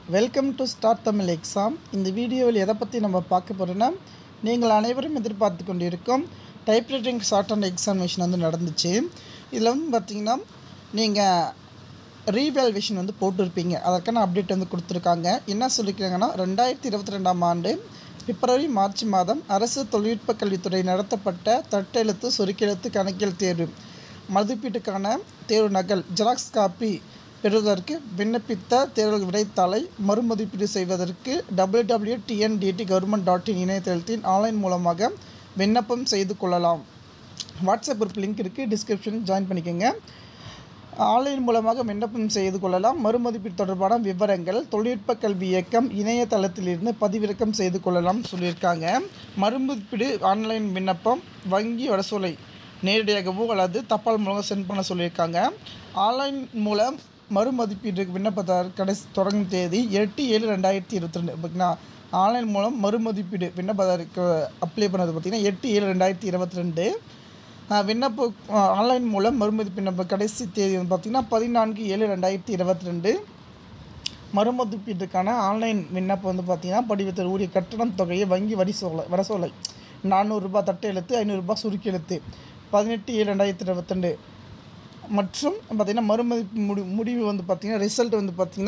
Welcome to start Tamil exam. இந்த வீடியோவில் எதை பற்றி நம்ம பார்க்க போகிறோன்னா, நீங்கள் அனைவரும் எதிர்பார்த்து கொண்டிருக்கும் டைப்ரைட்டிங் ஷார்ட் அண்ட் எக்ஸாமினேஷன் வந்து நடந்துச்சு. இதில் வந்து பார்த்திங்கன்னா நீங்கள் ரீவேல்யூவேஷன் வந்து போட்டிருப்பீங்க. அதற்கான அப்டேட் வந்து கொடுத்துருக்காங்க. என்ன சொல்லியிருக்காங்கன்னா, 2022ஆம் ஆண்டு பிப்ரவரி மார்ச் மாதம் அரசு தொழில்நுட்ப கல்வித்துறை நடத்தப்பட்ட தட்டெழுத்து சுருக்கெழுத்து கணக்கியல் தேர்வு மதிப்பீட்டுக்கான தேர்வு நகல் ஜெராக்ஸ் காப்பி பெறுவதற்கு விண்ணப்பித்த தேர்வு விடைத்தாளை மறுமதிப்பீடு செய்வதற்கு www.tndt.government.in இணையதளத்தின் ஆன்லைன் மூலமாக விண்ணப்பம் செய்து கொள்ளலாம். வாட்ஸ்அப் குரூப் லிங்க் இருக்குது, டிஸ்கிரிப்ஷனில் ஜாயின் பண்ணிக்கோங்க. ஆன்லைன் மூலமாக விண்ணப்பம் செய்து கொள்ளலாம். மறுமதிப்பீடு தொடர்பான விவரங்கள் தொழில்நுட்ப கல்வி இயக்கம் இணையதளத்திலிருந்து பதிவிறக்கம் செய்து கொள்ளலாம் சொல்லியிருக்காங்க. மறுமதிப்பீடு ஆன்லைன் விண்ணப்பம் வங்கி வடசூலை நேரடியாகவோ அல்லது தபால் மூலம் சென்ட் பண்ண சொல்லியிருக்காங்க. ஆன்லைன் மூலம் மறுமதிப்பீடு விண்ணப்பத்தார் கடைசி தொடங்கும் தேதி 8/7/2022. ஓகேங்களா. ஆன்லைன் மூலம் மறுமதிப்பீடு விண்ணப்பத்தாருக்கு அப்ளை பண்ணது பார்த்திங்கன்னா 8/7/2022. விண்ணப்ப ஆன்லைன் மூலம் மறுமதிப்பீடு விண்ணப்ப கடைசி தேதி வந்து பார்த்திங்கன்னா 14/7/2022. மறுமதிப்பீட்டுக்கான ஆன்லைன் விண்ணப்பம் வந்து பார்த்திங்கன்னா படிவத்தில் உரிய கட்டணம் தொகையை வங்கி வடசோலை ₹400 தட்டை எழுத்து, ₹500 சுருக்கி எழுத்து 18/7/2022 மற்றும் பார்த்திங்கன்னா மறுமதிப்பு முடிவு வந்து பார்த்திங்கன்னா ரிசல்ட் வந்து பார்த்திங்கன்னா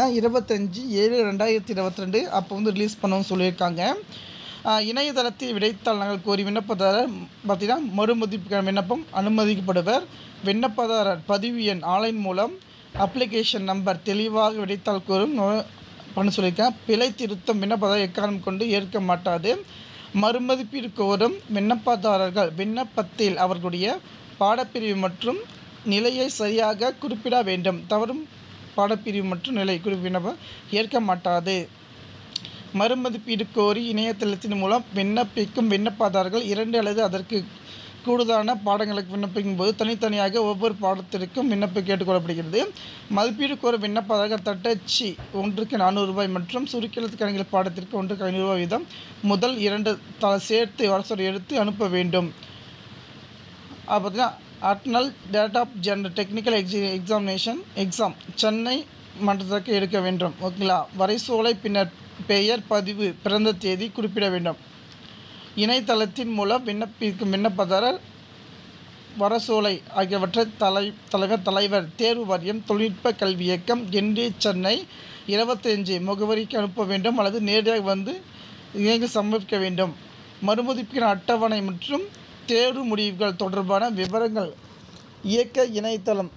25/7/2022 அப்போ வந்து ரிலீஸ் பண்ணணும்னு சொல்லியிருக்காங்க. இணையதளத்தில் விடைத்தாள் நகல் கோரி விண்ணப்பதாரர் பார்த்திங்கன்னா மறுமதிப்புக்கான விண்ணப்பம் அனுமதிக்கப்படுவர். விண்ணப்பதாரர் பதிவு எண் ஆன்லைன் மூலம் அப்ளிகேஷன் நம்பர் தெளிவாக விடைத்தாள் கோரும் பண்ண சொல்லியிருக்கேன். பிழை திருத்தம் விண்ணப்பதாரர் எக்காரணம் கொண்டு ஏற்க மாட்டாது. மறுமதிப்பீடு கோரும் விண்ணப்பதாரர்கள் விண்ணப்பத்தில் அவர்களுடைய பாடப்பிரிவு மற்றும் நிலையை சரியாக குறிப்பிட வேண்டும். தவறும் பாடப்பிரிவு மற்றும் நிலை விண்ணப்பம் ஏற்க மாட்டாது. மறுமதிப்பீடு கோரி இணையதளத்தின் மூலம் விண்ணப்பிக்கும் விண்ணப்பதாரர்கள் 2 அல்லது அதற்கு கூடுதலான பாடங்களுக்கு விண்ணப்பிக்கும் போது தனித்தனியாக ஒவ்வொரு பாடத்திற்கும் விண்ணப்பம் கேட்டுக்கொள்ளப்படுகிறது. மதிப்பீடு கோரும் விண்ணப்பதாரர்கள் தட்டச்சு ஒன்றுக்கு ₹400 மற்றும் சுருக்கெழுத்து கணக்கியல் பாடத்திற்கு ஒன்றுக்கு ₹500 வீதம் முதல் 2 சேர்த்து வரசொல் எடுத்து அனுப்ப வேண்டும். பார்த்தீங்கன்னா அட்னல் date of technical exam Chennai மன்றத்திற்கு எடுக்க வேண்டும். ஓகேங்களா. வரைசோலை பின்னர் பெயர் பதிவு பிறந்த தேதி குறிப்பிட வேண்டும். இணையதளத்தின் மூலம் விண்ணப்பிக்கும் விண்ணப்பதாரர் வரசோலை ஆகியவற்றை தலைவர் தேர்வு வாரியம் தொழில்நுட்ப கல்வி இயக்கம் சென்னை 25 முகவரிக்கு அனுப்ப வேண்டும் அல்லது நேரடியாக வந்து இங்கே சமர்ப்பிக்க வேண்டும். மறுமதிப்பின் அட்டவணை மற்றும் தேர்வு முடிவுகள் தொடர்பான விவரங்கள் இயக்க இணையதளம்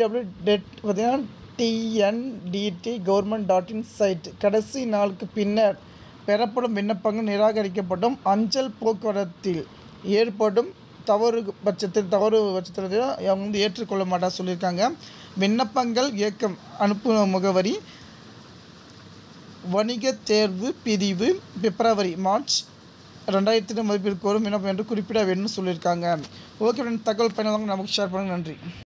www.tndt.government.in சைட். கடைசி நாளுக்கு பின்னர் பெறப்படும் விண்ணப்பங்கள் நிராகரிக்கப்படும். அஞ்சல் போக்குவரத்தில் ஏற்படும் தவறு பட்சத்தில் அவங்க வந்து ஏற்றுக்கொள்ள மாட்டா சொல்லியிருக்காங்க. விண்ணப்பங்கள் இயக்கம் அனுப்பும் முகவரி வணிக தேர்வு பிரிவு பிப்ரவரி மார்ச் 2022 மதிப்பீடு கோரும் விண்ணப்பம் என்று குறிப்பிட வேண்டும் சொல்லியிருக்காங்க. ஓகே ஃப்ரெண்ட்ஸ், தகவல் பயனுள்ளதாக நமக்கு ஷேர் பண்ணுங்கள். நன்றி.